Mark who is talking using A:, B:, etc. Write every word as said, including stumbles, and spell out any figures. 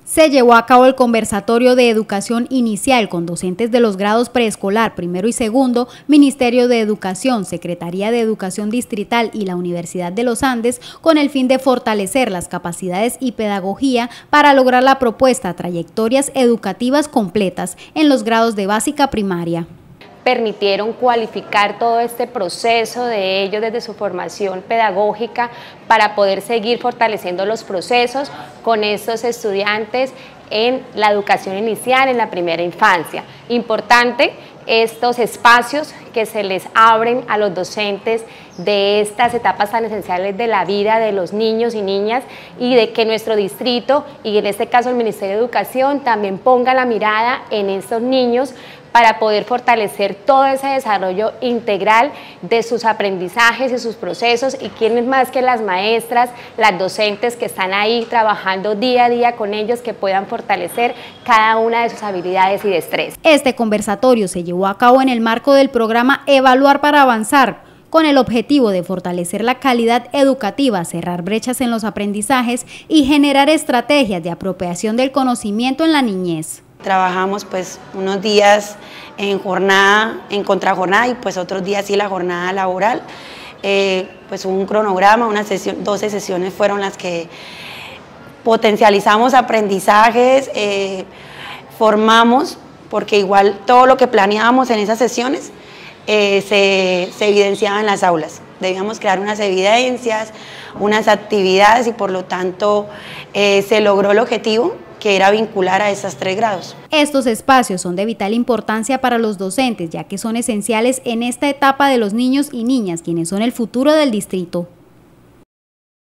A: Se llevó a cabo el conversatorio de educación inicial con docentes de los grados preescolar, primero y segundo, Ministerio de Educación, Secretaría de Educación Distrital y la Universidad de los Andes, con el fin de fortalecer las capacidades y pedagogía para lograr la propuesta Trayectorias Educativas Completas en los grados de básica primaria.
B: Permitieron cualificar todo este proceso de ellos desde su formación pedagógica para poder seguir fortaleciendo los procesos con estos estudiantes en la educación inicial, en la primera infancia. Importante estos espacios que se les abren a los docentes de estas etapas tan esenciales de la vida de los niños y niñas, y de que nuestro distrito, y en este caso el Ministerio de Educación, también ponga la mirada en estos niños para poder fortalecer todo ese desarrollo integral de sus aprendizajes y sus procesos, y quiénes más que las maestras, las docentes que están ahí trabajando día a día con ellos, que puedan fortalecer cada una de sus habilidades y destrezas.
A: Este conversatorio se llevó a cabo en el marco del programa Evaluar para Avanzar, con el objetivo de fortalecer la calidad educativa, cerrar brechas en los aprendizajes y generar estrategias de apropiación del conocimiento en la niñez.
C: Trabajamos pues unos días en jornada, en contrajornada, y pues otros días sí la jornada laboral. Eh, pues un cronograma, una sesión, doce sesiones fueron las que potencializamos aprendizajes, eh, formamos, porque igual todo lo que planeábamos en esas sesiones eh, se, se evidenciaba en las aulas. Debíamos crear unas evidencias, unas actividades, y por lo tanto eh, se logró el objetivo, que era vincular a esos tres grados.
A: Estos espacios son de vital importancia para los docentes, ya que son esenciales en esta etapa de los niños y niñas, quienes son el futuro del distrito.